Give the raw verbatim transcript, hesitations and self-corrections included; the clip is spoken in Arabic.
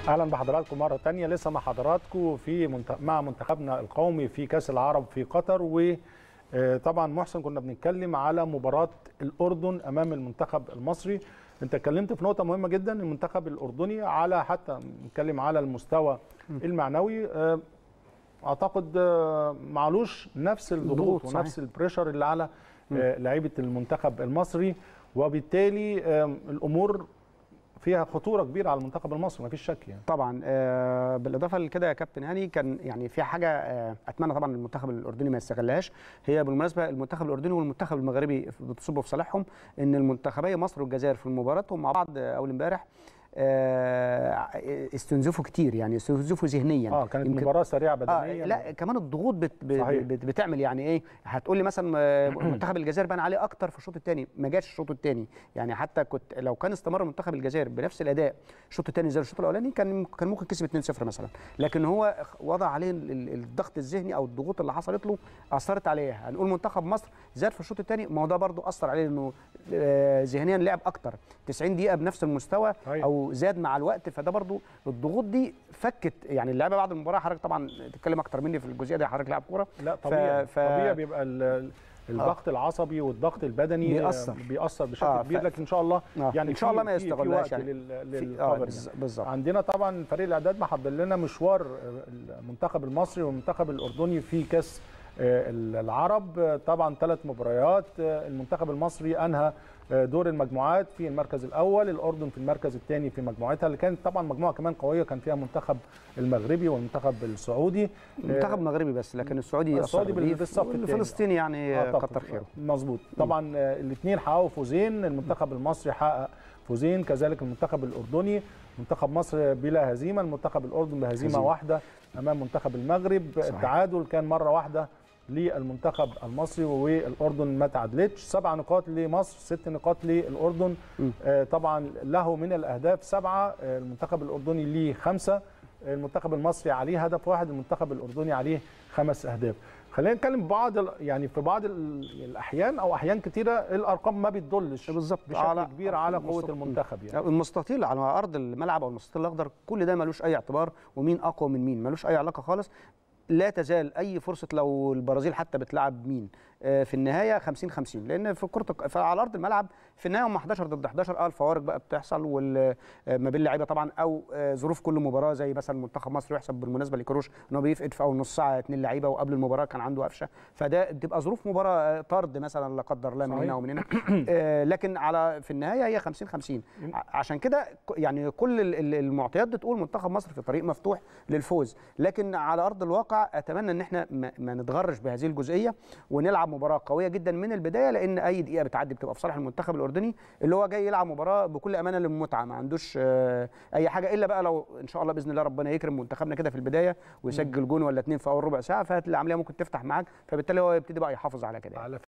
اهلا بحضراتكم مره ثانيه. لسه مع حضراتكم في منت... مع منتخبنا القومي في كاس العرب في قطر. وطبعا محسن كنا بنتكلم على مباراه الاردن امام المنتخب المصري. انت اتكلمت في نقطه مهمه جدا، المنتخب الاردني على حتى نتكلم على المستوى المعنوي اعتقد معلوش نفس الضغوط ونفس البريشر اللي على لعيبه المنتخب المصري، وبالتالي الامور فيها خطوره كبيره على المنتخب المصري ما فيش شك يعني. طبعا آه بالاضافه لكده يا كابتن هاني كان يعني في حاجه آه اتمنى طبعا المنتخب الاردني ما يستغلهاش. هي بالمناسبه المنتخب الاردني والمنتخب المغربي بتصب في صالحهم ان المنتخبي مصر والجزائر في مباراتهم مع بعض اول امبارح استنزفوا كتير، يعني استنزفوا ذهنيا. اه كانت مباراه سريعه بدنيا. آه لا كمان الضغوط بت بت بتعمل يعني ايه. هتقول لي مثلا منتخب الجزائر بان عليه اكتر في الشوط الثاني، ما جاش الشوط الثاني يعني. حتى كنت لو كان استمر منتخب الجزائر بنفس الاداء الشوط الثاني زي الشوط الاولاني كان كان ممكن كسب اتنين صفر مثلا، لكن هو وضع عليه الضغط الذهني او الضغوط اللي حصلت له اثرت عليه. هنقول منتخب مصر زاد في الشوط الثاني، ما هو ده برضو اثر عليه انه ذهنيا لعب اكتر تسعين دقيقه بنفس المستوى او زاد مع الوقت، فده برضو الضغوط دي فكت يعني اللعيبه بعد المباراه. حضرتك طبعا تتكلم اكتر مني في الجزئيه دي، حضرتك لاعب كوره. لا طبيعي ف... طبيعي بيبقى الضغط آه. العصبي والضغط البدني بيأثر بيأثر بشكل آه كبير، لكن ان شاء الله آه. يعني ان شاء الله ما يستغلهاش يعني للقبر. آه بالظبط. عندنا طبعا فريق الاعداد محضر لنا مشوار المنتخب المصري والمنتخب الاردني في كاس العرب. طبعا ثلاث مباريات، المنتخب المصري انهى دور المجموعات في المركز الاول، الاردن في المركز الثاني في مجموعتها اللي كانت طبعا مجموعه كمان قويه، كان فيها المنتخب المغربي والمنتخب السعودي. المنتخب المغربي بس، لكن السعودي السعودي بالصف الثاني، الفلسطيني يعني آه كتر خيره. مظبوط. طبعا الاثنين حققوا فوزين، المنتخب المصري حقق فوزين، كذلك المنتخب الاردني. منتخب مصر بلا هزيمه، المنتخب الاردن بهزيمه هزيمة. واحده امام منتخب المغرب. صحيح. التعادل كان مره واحده للمنتخب المصري والاردن ما تعادلتش. سبع نقاط لمصر، ست نقاط للاردن. آه طبعا له من الاهداف سبعه، آه المنتخب الاردني ليه خمسه، المنتخب المصري عليه هدف واحد، المنتخب الاردني عليه خمس اهداف. خلينا نتكلم بعض يعني في بعض الاحيان او احيان كثيره الارقام ما بتدلش بالظبط بشكل على كبير على قوه المنتخب يعني. المستطيل على ارض الملعب او المستطيل الاخضر كل ده ملوش اي اعتبار، ومين اقوى من مين ملوش اي علاقه خالص. لا تزال اي فرصه لو البرازيل حتى بتلعب مين في النهايه خمسين خمسين، لان في كره على ارض الملعب في النهايه هم احداشر ضد احداشر. اه الفوارق بقى بتحصل ما بين اللعيبه طبعا، او ظروف كل مباراه زي مثلا منتخب مصر يحسب بالمناسبه لكروش ان هو بيفقد في اول نص ساعه اثنين لعيبه وقبل المباراه كان عنده قفشه، فده بتبقى ظروف مباراه طرد مثلا لا قدر الله من هنا ومن هنا. آه لكن على في النهايه هي خمسين خمسين. عشان كده يعني كل المعطيات بتقول منتخب مصر في طريق مفتوح للفوز، لكن على ارض الواقع اتمنى ان احنا ما نتغرش بهذه الجزئيه ونلعب مباراه قويه جدا من البدايه، لان اي دقيقه بتعدي بتبقى في صالح المنتخب الاردني اللي هو جاي يلعب مباراه بكل امانه للمتعه، ما عندوش اي حاجه الا بقى لو ان شاء الله باذن الله ربنا يكرم منتخبنا كده في البدايه ويسجل جون ولا اتنين في اول ربع ساعه، فالعمليه ممكن تفتح معاك، فبالتالي هو يبتدي بقى يحافظ على كده.